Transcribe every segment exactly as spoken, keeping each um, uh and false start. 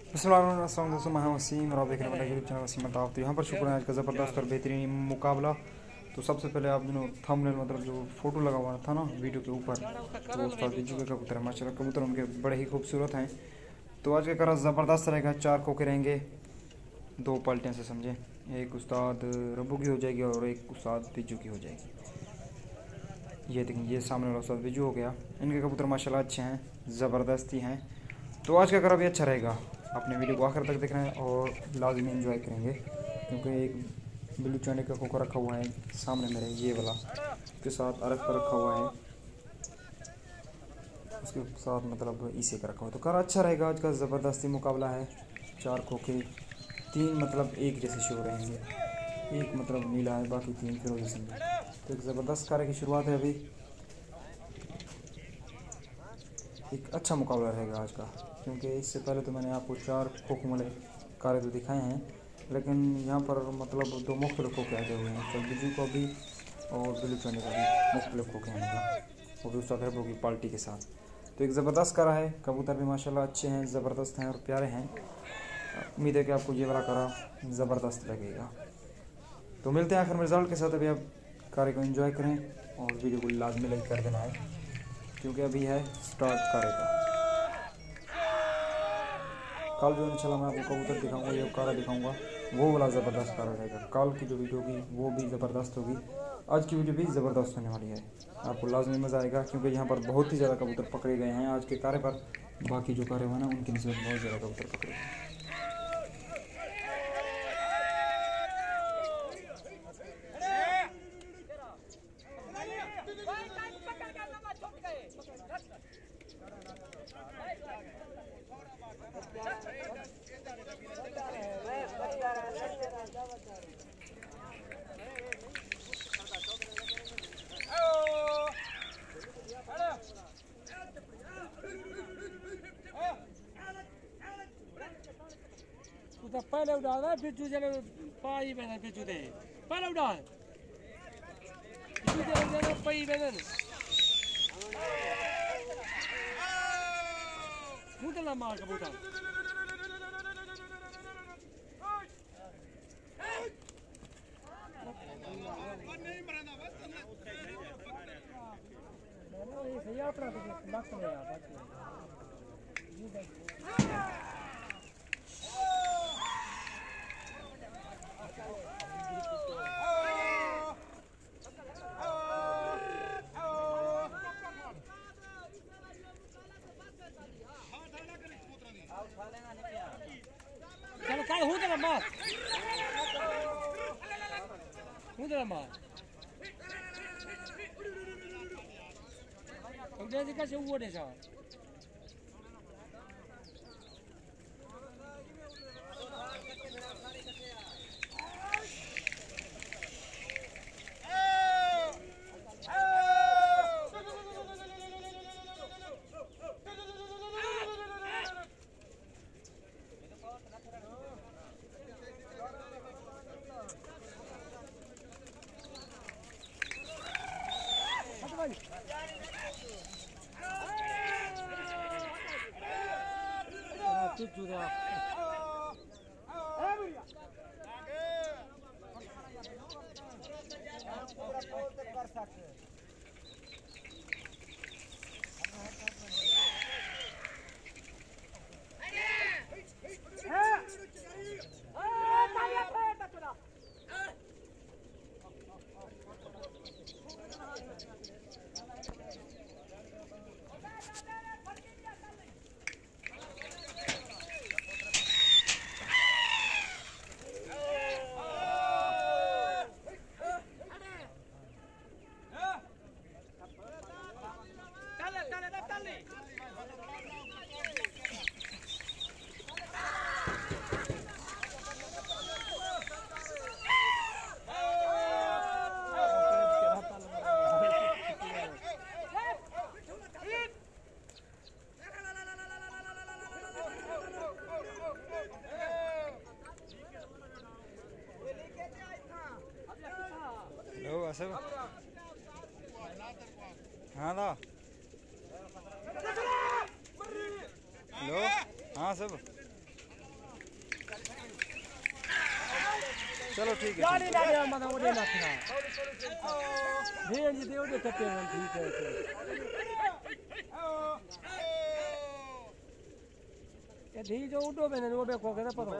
अस्सलाम दोस्तों, मैं वसीम और आप देख रहे हैं मेरा यूट्यूब चैनल वसीम अल्ताफ़। तो यहाँ पर शुक्र है आज का ज़बरदस्त और बेहतरीन मुकाबला। तो सबसे पहले आप दोनों थंबनेल मतलब जो फ़ोटो लगा हुआ था ना वीडियो के ऊपर, तो उस्ताद बिज्जू के कबूतर है। माशाल्लाह कबूतर उनके बड़े ही खूबसूरत हैं। तो आज का करा ज़बरदस्त रहेगा। चार खोखे रहेंगे, दो पलटें से समझे। एक उस्ताद रब्बू की हो जाएगी और एक उस्ताद बिज्जू की हो जाएगी। ये देखें, ये सामने वाला उस्ताद बिज्जू हो गया। इनके कबूतर माशाल्लाह अच्छे हैं, ज़बरदस्ती हैं। तो आज का करा भी अच्छा रहेगा। अपने वीडियो को आखिर तक देख रहे हैं और लाजमी एंजॉय करेंगे, क्योंकि एक बिल्लू चने का खोखा रखा हुआ है सामने मेरे, ये वाला उसके साथ अरग पर रखा हुआ है, उसके साथ मतलब इसे का रखा हुआ है। तो करा अच्छा रहेगा। आज का ज़बरदस्ती मुकाबला है। चार खोखे, तीन मतलब एक जैसे शो रहेंगे, एक मतलब नीला है, बाकी तीन फिरोजी समझे। तो एक ज़बरदस्त कार्य की शुरुआत है अभी। एक अच्छा मुकाबला रहेगा आज का, क्योंकि इससे पहले तो मैंने आपको चार खोखों वाले कारे तो दिखाए हैं, लेकिन यहाँ पर मतलब दो मुख्तलिफ खोखे आए हुए हैं। तो बिजू को भी और बिल्लू चने का भी मुख्तलिफ खोखे हैं, वो भी उस तरह की पार्टी के साथ। तो एक ज़बरदस्त करा है। कबूतर भी माशाल्लाह अच्छे हैं, ज़बरदस्त हैं और प्यारे हैं। उम्मीद है कि आपको ये वाला करा ज़बरदस्त लगेगा। तो मिलते हैं आखिर में रिज़ल्ट के साथ। अभी आप कार्य को एंजॉय करें और वीडियो को लाजमी लाइक कर देना है, क्योंकि अभी है स्टार्ट कार्य का। कल जो इंशाल्लाह मैं आपको कबूतर दिखाऊंगा, ये कारा दिखाऊंगा, वो वाला ज़बरदस्त कारा रहेगा। कल की जो वीडियो होगी वो भी ज़बरदस्त होगी, आज की वीडियो भी ज़बरदस्त होने वाली है। आपको लाजमी मज़ा आएगा, क्योंकि यहाँ पर बहुत ही ज़्यादा कबूतर पकड़े गए हैं आज के कारे पर। बाकी जो कारे हुए ना उनकी नस्बत बहुत ज़्यादा कबूतर पकड़े गए हैं। तो पहले उड़ा था बिज्जू चले पाई मैंने बिज्जू दे पहले उड़ा बिज्जू दे उड़ा पाई मैंने मुझे ना मार कबूतर ये सही अपना तो लग रहा है बात चलो काय हो जरा मार हो जरा मार उधर से कैसे हुआ देसा जुड़ा सब हाँ दा हेलो हाँ सब चलो ठीक है गाड़ी ना दे मतलब उड़े ना खा भेड़ जी दे उड़े चट्टे ठीक है ये धी जो उड़ो मैंने वो बे को के पतो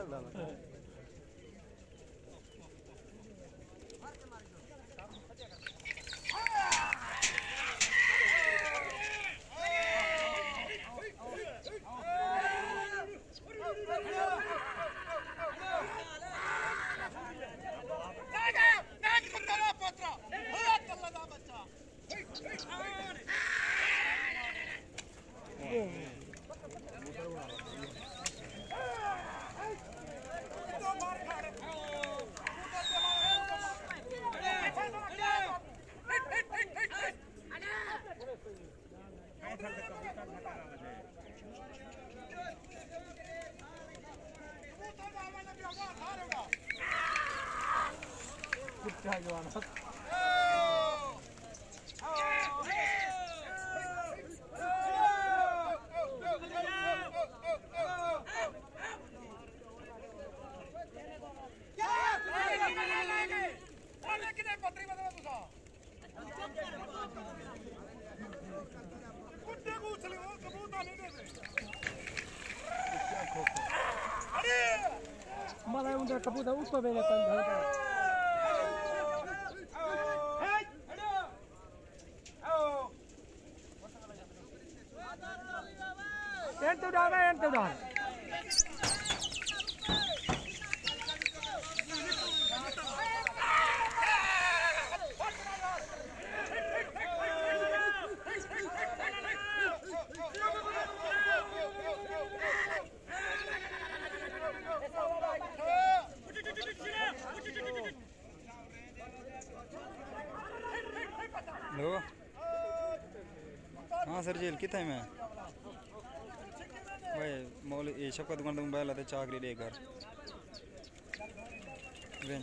मला उधर कबूतर ऊपर मेरे पंख एंड तो डाल एंड तो डाल हेलो हाँ सर जेल कितना है मैं भाई मौल ये सबका दुकान तो मोबाइल आते चाकरी ले घर वेन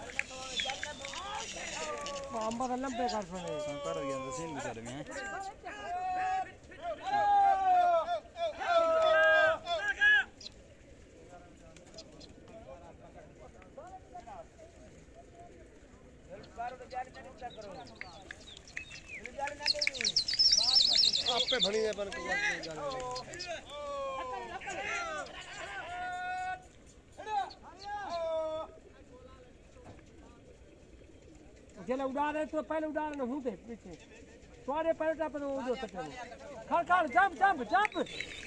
हम बदल लंबे कर रहे हैं कर दिया तो सीन बेचारे में आप पे भणी है पर जले उड़ा रहे तो पहले उड़ा रहे हूं थे पीछे तुम्हारे पैर पर वो जो सकते खड़ खड़ जंप जंप जंप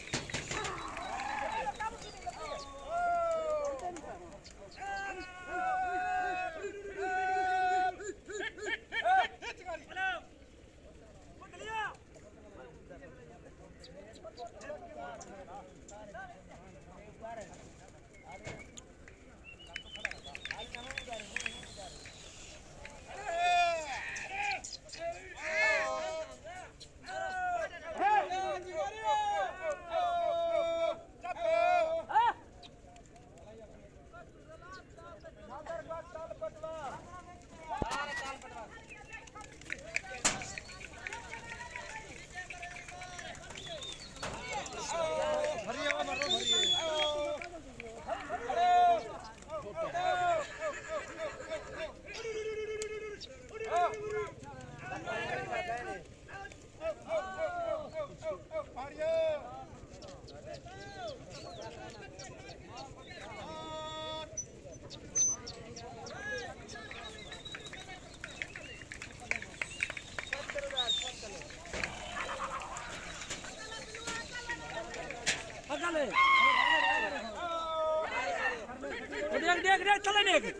देख देख देख चले देख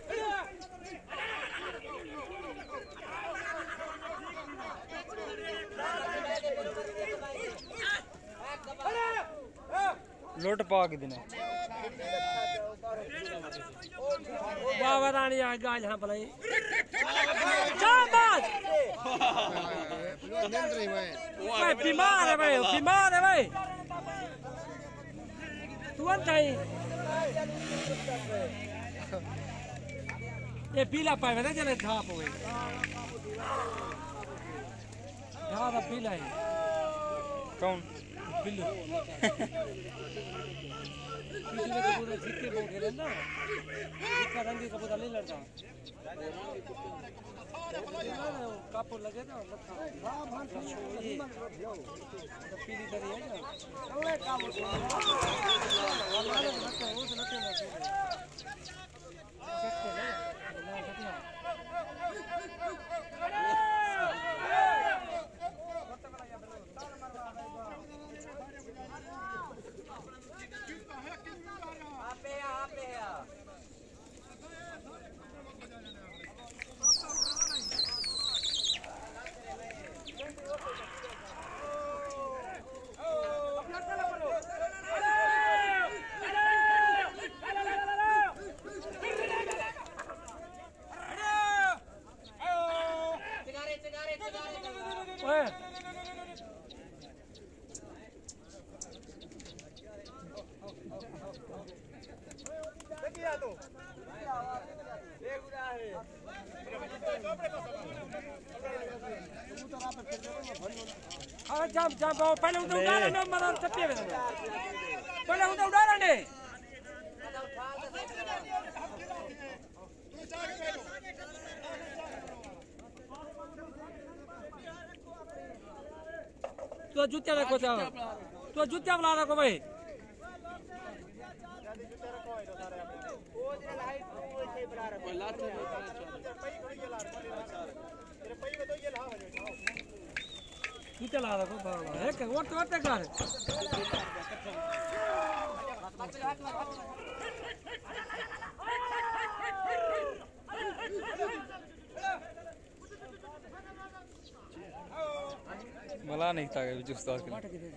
लोट पा के दिन बाबा रानी आ गाज हां भलाई शाबाश भाई बीमार है भाई बीमार है भाई तू अंताई ये पीला पाए ना जले धाप हो गई धाप पीला है कौन बिल्लू सीधी में कबूतर सीधे बैठे रहना इसका रंग कबूतर नहीं लड़ता कापुर लगे ना पीली दरी है ना हाँ जंप जंप पहले उधर उड़ाना ना मदर चप्पे में पहले उधर उड़ाना ने तू जूते रखो जाओ तू जूते वाला रखो भाई जूते ला रखो बाबा एक और तो कर मला नहीं था कि जूस उस्ताद के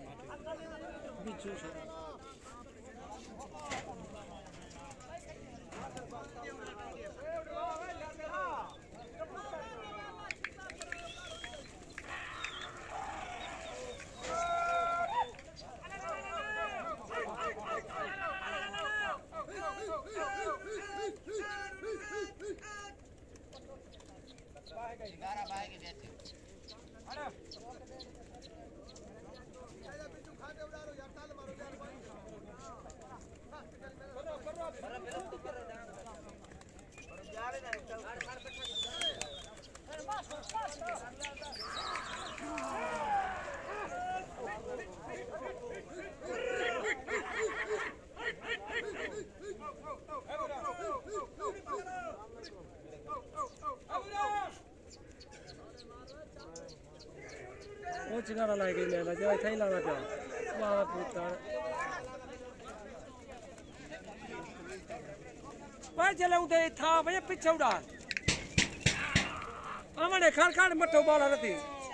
वो चिंगारा लाएगी मेला जो ऐसा ही लाना क्या वाह पुत्र वह चले उधर था वह पीछे उड़ा हमारे खान खान मट्टो बाला रहती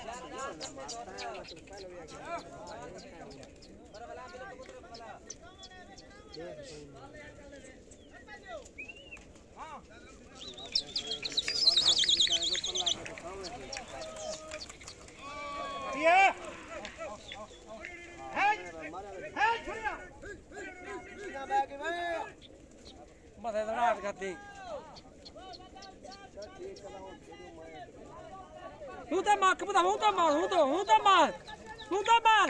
मथे दराज करती हूँ तो मार के बता हूँ तो मार हूँ तो हूँ तो मार हूँ तो मार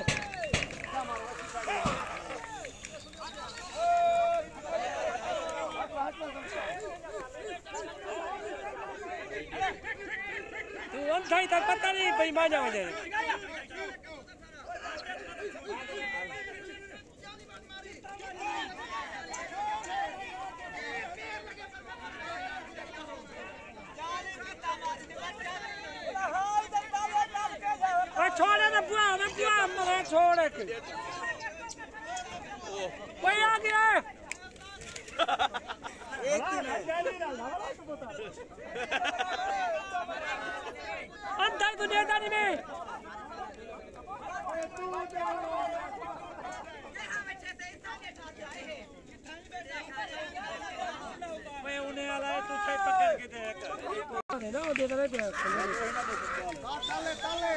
तू अंधाई तक पता नहीं भाई माजा वजह छोड़े ना बुआ ना बुआ मरे छोड़े के कोई आ गया अंदर दुनिया दानी में मैं उन्हें आला तो सही पकड़ के दे ना वो दे दे ताले ताले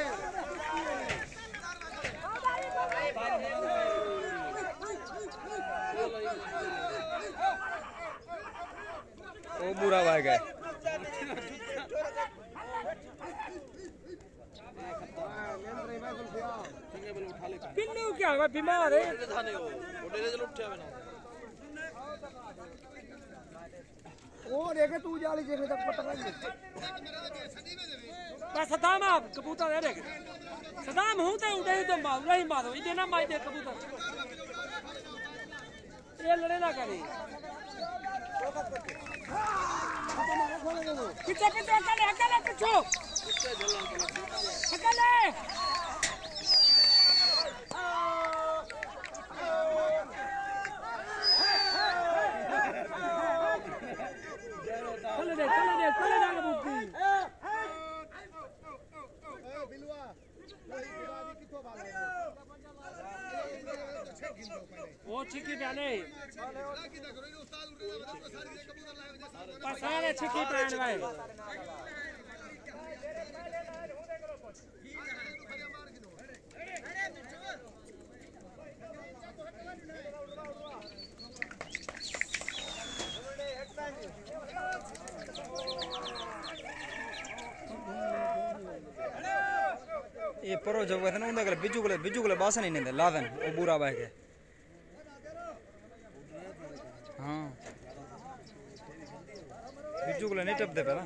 वो बुरा भाग गए पिन्नू क्या है बीमार है ओ देखे तू जाली देखे तक पता नहीं बस सदाम आप कबूतर दे देखे सदाम हूं ते उड़े तो मार नहीं मारो इधर ना मार दे कबूतर ये लड़े ना करे पीछे पीछे अकेले अकेले पीछे अकेले चले दे चले दे चले दे बुद्धि बिलवा कितो बाल वो चिकी बने सारे चिकी पहन भाई ये परो जब वैसे ना उन्हें कल बिजू कल बिजू कल बासा नहीं निंदे लादन वो बुरा बाय के हाँ बिजू कल नहीं टप दे पहला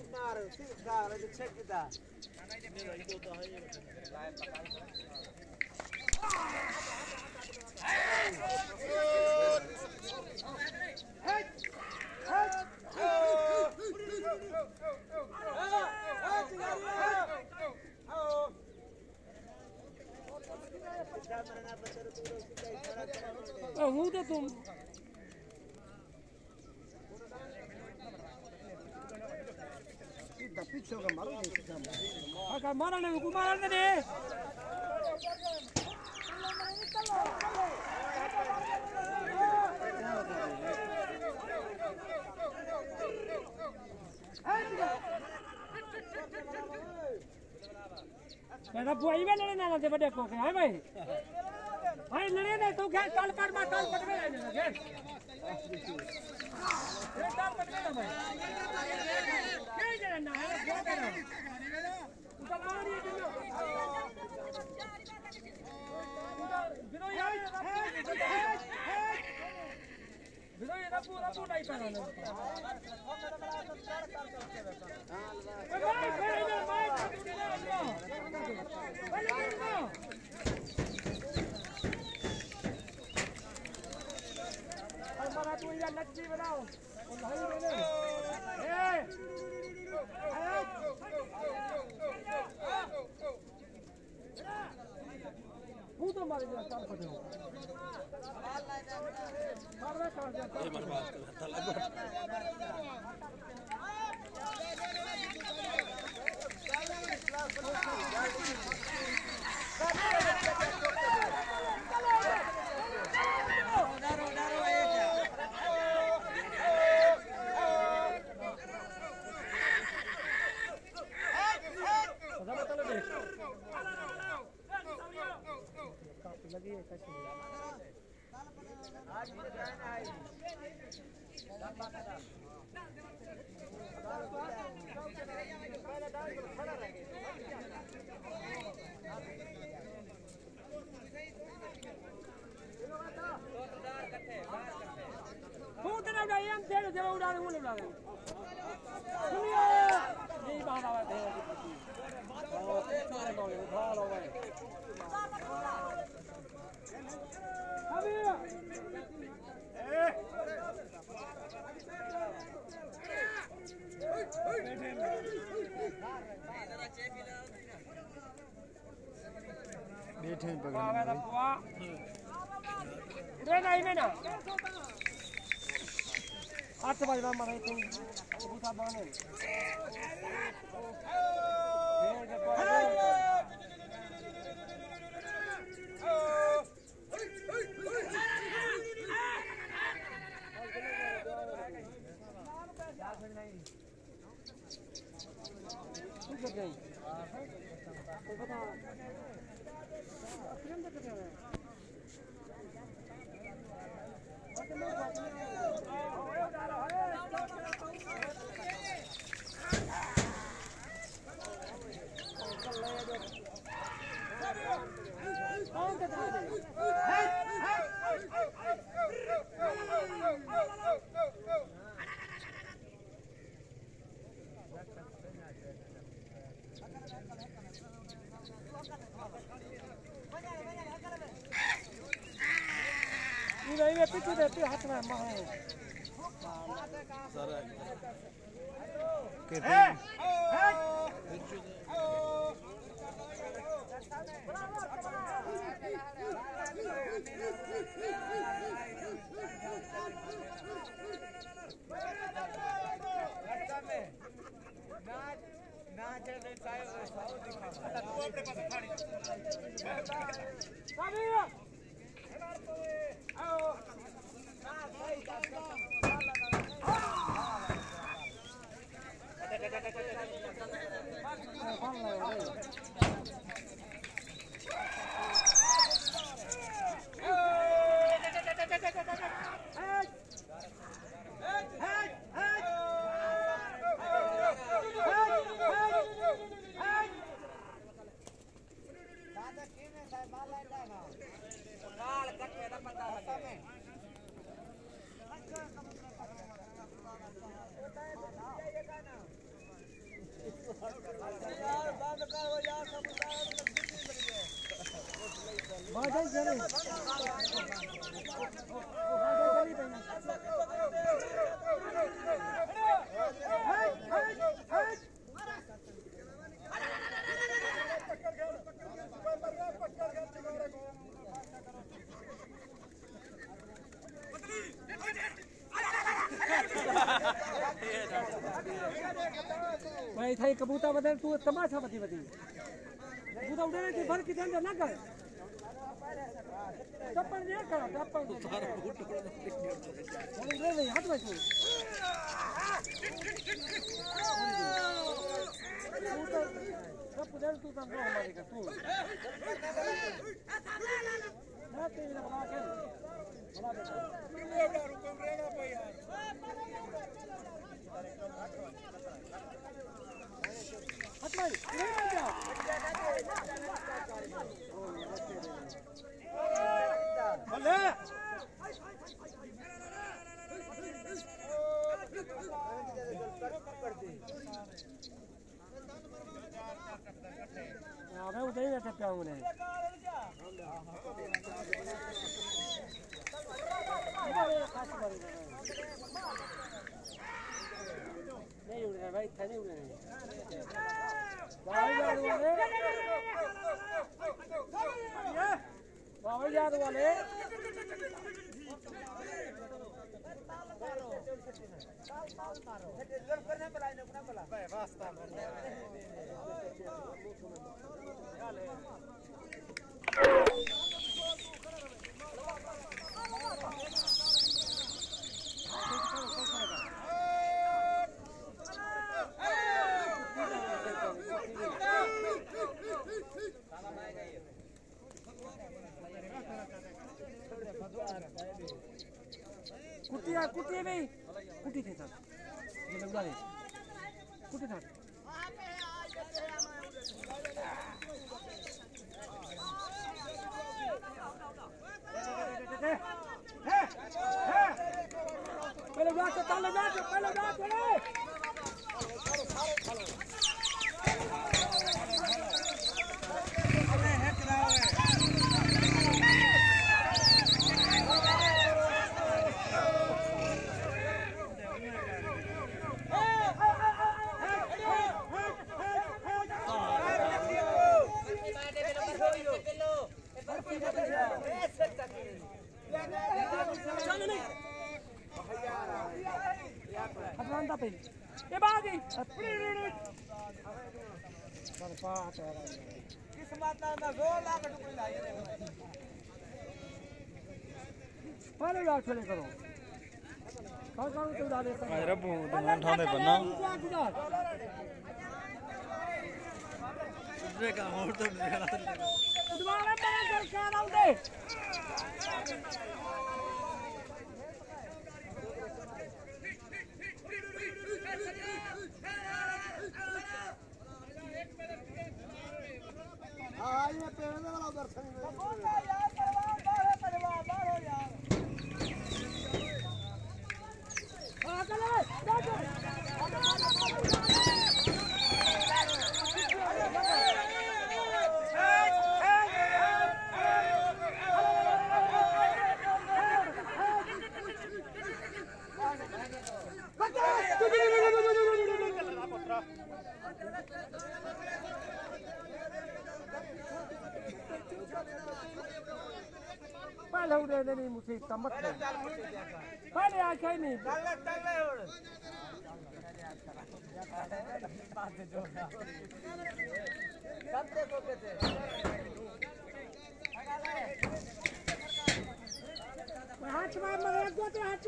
हूँ तो तुम पीछे का मारो अगर मारा नहीं को मारा नहीं मेरा बुआई में लड़े ना ना दे बड़े को के है भाई भाई लड़े नहीं तो क्या काल पर मार काल पट गए ना के ये काल पट गए ना भाई के जरा ना है क्या करो उधर मारिए दिलो बिनो यार बिनो ये रपू रपू नहीं पाना ना भाई भाई भाई हमारा तू यार लच्ची बनाओ और भाई मैंने ए तू तो मार दिया काल पटे मार दे काल दे ये मार बात करता लग लगी है कैसे आज भी रहना है बहुत ना उड़ाए हम तेरे जब उड़ा रहे हैं उड़ा रहे हैं सुनिए यही बात आवा है और सारे बोले उठा लो भाई अभी ए बैठे पकड़ इधर नहीं में ना हाथ बजना मारे तुम कबूतर बांधे बच्चे हाथ में मारे कहते हैं बाजी चले भाई थाई कबूतर बदल तू तमाशा बती बती कबूतर उड़े की भर की ध्यान ना कर चप्पल नहीं कर चप्पल तो सारा बूट उड़े नहीं हाथ में तू कबूतर सब उधर तू तम हमारे का तू ना तेरे बना के बना दे रुको रेगा पे यार हट भाई नहीं मत जा भले यार मैं उधर ही बैठा क्या हूं नहीं नहीं उड़ रहा भाई था नहीं उड़ रहा बाहर जाने वाले बाहर जाने वाले कुटी आ कुटी में कुटी थे सर ये लगा ले कुटी था पहले बैठ पहले बैठ पहले बैठ अरे है कराओ है हटवांदा पे ये बाजी पर पाट है किस माता ना दो लाख रुपए लाए रे पहले लाख चले करो कौन कौन तो डाले अरे रब दुकान ठाने बना दूसरे का और तो दोबारा बना कर क्या डाल दे हाँ ये पेड़ में वाला दर्शन में यार परवाह बाहर परवाह बाहर हो यार हाँ चले जाओ उड़े नहीं मुझे तमत है पहले आखे नहीं चले चले उड़ बात जो सब देखो कैसे हाथ मार मगर दो ते हाथ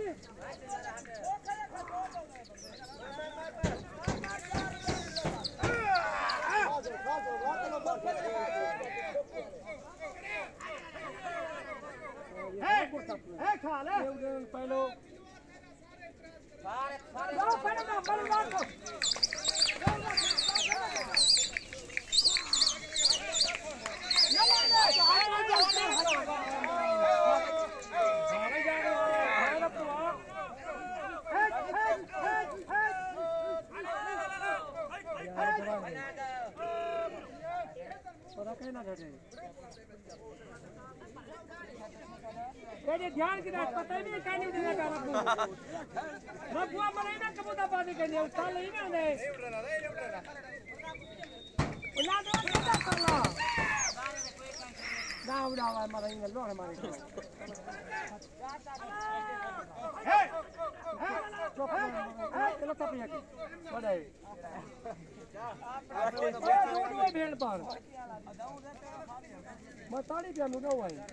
है है खा ले पहलो सारे सारे लो पहले ना पहले मार दो ये ध्यान की बात पता ही नहीं क्या नहीं देना का रखो रखवा मने ना कबूतर बाजी करने उठा ले ना ने उला दो क्या कर ला दाव दाव मारे इन लो हमारे को हे हे चलो तो पिया की बड़े दो दो भेड़ पर मताड़ी पे नु दो भाई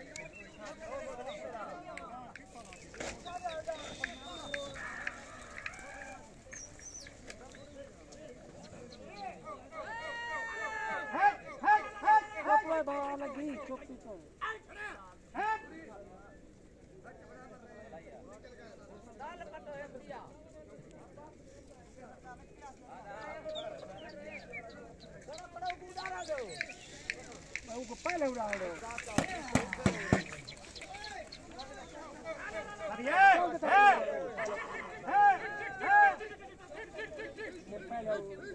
बाहर लगी चुप्पी तो दाल कटो है भैया चलो बड़ा उड़ा दो मैं को पहले उड़ा दो अरे हे हे हे पहले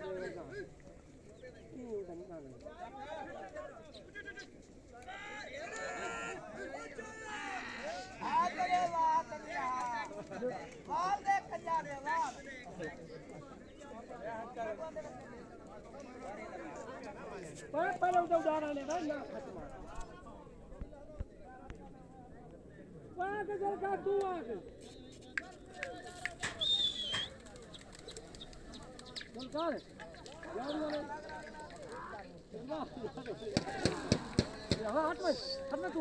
हाल देख जा रे वाह पर पर उड़ा उड़ा ले भाई ना खत्म वाह के घर का तू आ चल कर यार वाले वाह हट मत हट मत तू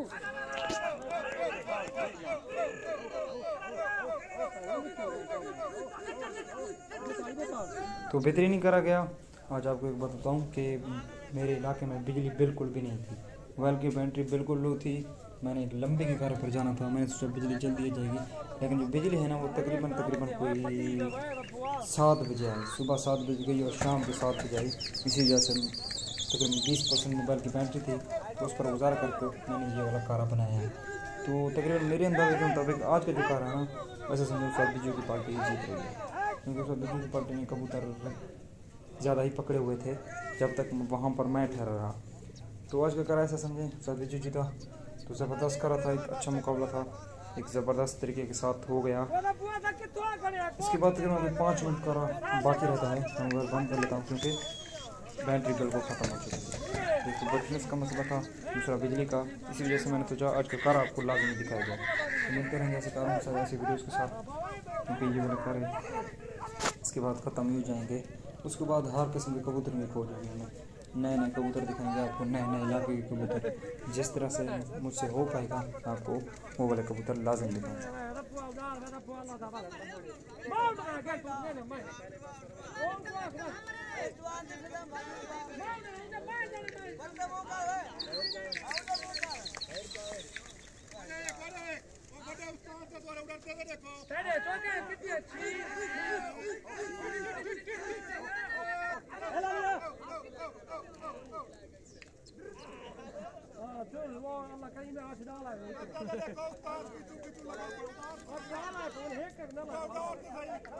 तो बेहतरीन ही करा गया। आज आपको एक बात बताऊं कि मेरे इलाके में बिजली बिल्कुल भी नहीं थी, मोबाइल की बैटरी बिल्कुल लो थी। मैंने एक लंबे के कार्य पर जाना था, मैंने सोचा बिजली जल्दी आ जाएगी, लेकिन जो बिजली है ना वो तकरीबन तकरीबन कोई सात बजे आई, सुबह सात बजे गई और शाम के सात बजे आई। इसी वजह से तकरीबन बीस परसेंट मोबाइल की बैटरी थी, तो उस पर गुजारा करके मैंने ये वाला कारा बनाया है। तो तकरीबन मेरे अंदाजे के मुताबिक आज का जो कारा है ना, वैसे समझो सब बीजेपी की पार्टी ही जीत रही है, क्योंकि सब बीजेपी की पार्टी ने कबूतर ज़्यादा ही पकड़े हुए थे जब तक वहाँ पर मैं ठहरा रहा। तो आज का कारा ऐसा समझें सब बीजेपी जीता, तो ज़बरदस्त करा था, एक अच्छा मुकाबला था, एक ज़बरदस्त तरीके के साथ हो गया। इसके बाद तकरीबन अभी पाँच मिनट करा बाकी रहता है, मैं मोबाइल बंद कर लेता हूँ क्योंकि बैटरी बिल्कुल ख़त्म हो चुकी है। तो ब्राइटनेस का मसला था, दूसरा बिजली का, इसी वजह से मैंने सोचा आज का कारा आपको लाजमी दिखाया जाए। तो मिलते रहेंगे ऐसे कारों के साथ, ऐसी वीडियोज़ के साथ, क्योंकि ये वाले कारे इसके बाद ख़त्म ही हो जाएंगे। उसके बाद हर किस्म के कबूतर में खो जाएंगे, हमें नए नए कबूतर दिखाएंगे आपको, नए नए इलाके के कबूतर। जिस तरह से मुझसे हो पाएगा आपको वो वाले कबूतर लाजम दिखाएंगे। Allah kayın ağaçı dağlar.